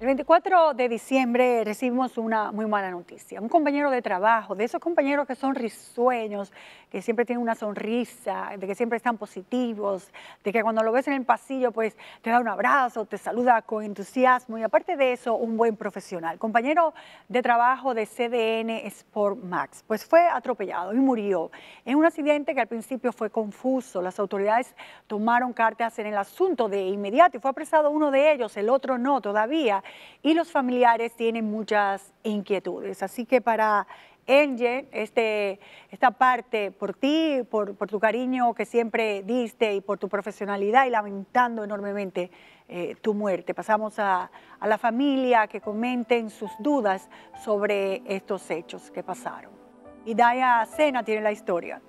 El 24 de diciembre recibimos una muy mala noticia. Un compañero de trabajo, de esos compañeros que son risueños, que siempre tienen una sonrisa, de que siempre están positivos, de que cuando lo ves en el pasillo pues te da un abrazo, te saluda con entusiasmo y aparte de eso un buen profesional. Compañero de trabajo de CDN Sport Max, pues fue atropellado y murió en un accidente que al principio fue confuso. Las autoridades tomaron cartas en el asunto de inmediato y fue apresado uno de ellos, el otro no todavía. Y los familiares tienen muchas inquietudes. Así que para Angel, esta parte por ti, por tu cariño que siempre diste y por tu profesionalidad y lamentando enormemente tu muerte. Pasamos a la familia que comenten sus dudas sobre estos hechos que pasaron. Y Daya Sena tiene la historia.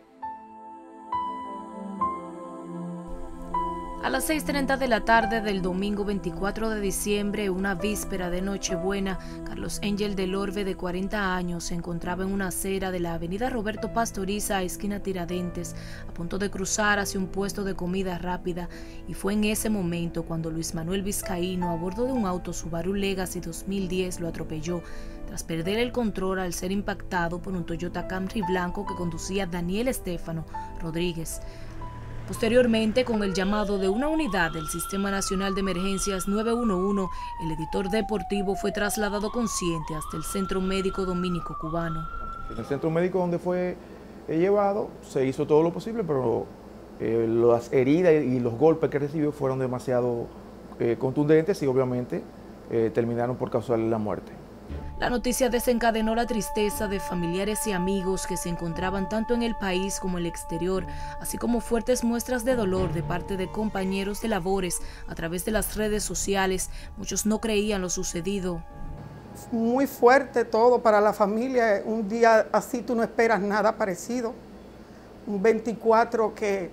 A las 6:30 de la tarde del domingo 24 de diciembre, una víspera de Nochebuena, Carlos Angel del Orbe, de 40 años, se encontraba en una acera de la avenida Roberto Pastoriza, esquina Tiradentes, a punto de cruzar hacia un puesto de comida rápida, y fue en ese momento cuando Luis Manuel Vizcaíno, a bordo de un auto Subaru Legacy 2010, lo atropelló, tras perder el control al ser impactado por un Toyota Camry blanco que conducía Daniel Estefano Rodríguez. Posteriormente, con el llamado de una unidad del Sistema Nacional de Emergencias 911, el editor deportivo fue trasladado consciente hasta el Centro Médico Dominico Cubano. En el centro médico donde fue llevado se hizo todo lo posible, pero las heridas y los golpes que recibió fueron demasiado contundentes y obviamente terminaron por causarle la muerte. La noticia desencadenó la tristeza de familiares y amigos que se encontraban tanto en el país como en el exterior, así como fuertes muestras de dolor de parte de compañeros de labores a través de las redes sociales. Muchos no creían lo sucedido. Muy fuerte todo para la familia. Un día así tú no esperas nada parecido. Un 24 que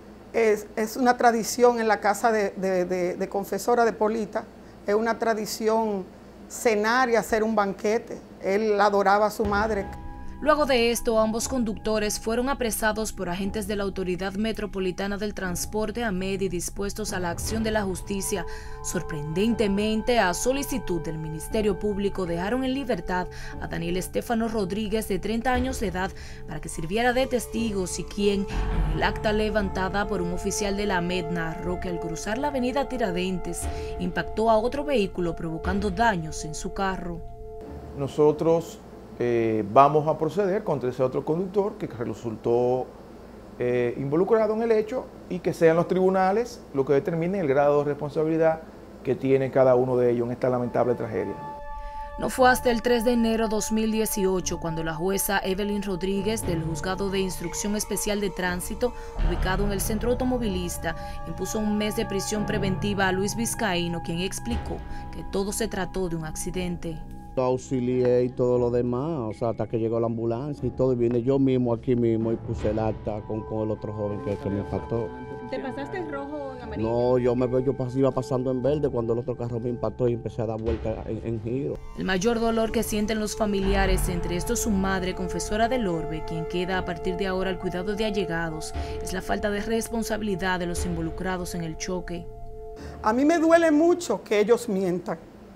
es una tradición en la casa de confesora de Polita. Es una tradición cenar y hacer un banquete. Él adoraba a su madre. Luego de esto, ambos conductores fueron apresados por agentes de la Autoridad Metropolitana del Transporte AMED y dispuestos a la acción de la justicia. Sorprendentemente, a solicitud del Ministerio Público, dejaron en libertad a Daniel Estefano Rodríguez, de 30 años de edad, para que sirviera de testigo, y quien, en el acta levantada por un oficial de la AMED, narró que al cruzar la avenida Tiradentes impactó a otro vehículo, provocando daños en su carro. Nosotros vamos a proceder contra ese otro conductor que resultó involucrado en el hecho y que sean los tribunales los que determinen el grado de responsabilidad que tiene cada uno de ellos en esta lamentable tragedia. No fue hasta el 3 de enero de 2018 cuando la jueza Evelyn Rodríguez del Juzgado de Instrucción Especial de Tránsito, ubicado en el Centro Automovilista, impuso un mes de prisión preventiva a Luis Vizcaíno, quien explicó que todo se trató de un accidente. Lo auxilié y todo lo demás, o sea, hasta que llegó la ambulancia y todo, y vine yo mismo aquí mismo y puse el acta con el otro joven que me impactó. ¿Te pasaste en rojo o en amarillo? No, yo iba pasando en verde cuando el otro carro me impactó y empecé a dar vueltas en giro. El mayor dolor que sienten los familiares, entre estos su madre, confesora del Orbe, quien queda a partir de ahora al cuidado de allegados, es la falta de responsabilidad de los involucrados en el choque. A mí me duele mucho que ellos mientan.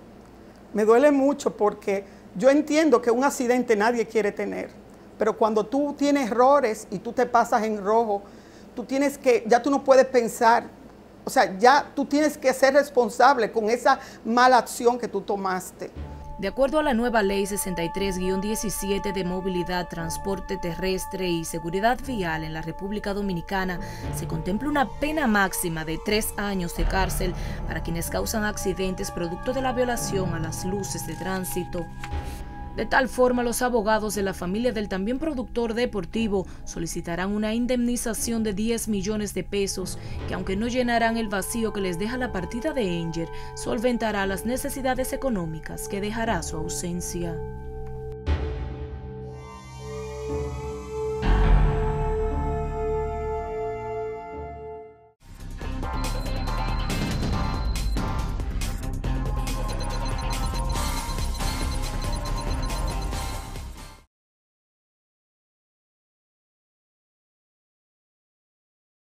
Me duele mucho porque yo entiendo que un accidente nadie quiere tener, pero cuando tú tienes errores y tú te pasas en rojo, ya tú no puedes pensar, o sea, ya tú tienes que ser responsable con esa mala acción que tú tomaste. De acuerdo a la nueva Ley 63-17 de Movilidad, Transporte Terrestre y Seguridad Vial en la República Dominicana, se contempla una pena máxima de 3 años de cárcel para quienes causan accidentes producto de la violación a las luces de tránsito. De tal forma, los abogados de la familia del también productor deportivo solicitarán una indemnización de 10 millones de pesos, que aunque no llenarán el vacío que les deja la partida de Angel, solventará las necesidades económicas que dejará su ausencia.